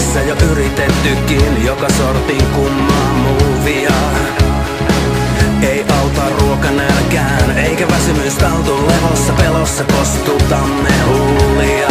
tässä jo yritettykin joka sortin kummaa muuvia. Ei auta ruokanälkään, eikä väsymys taltu levossa, pelossa kostutamme huulia.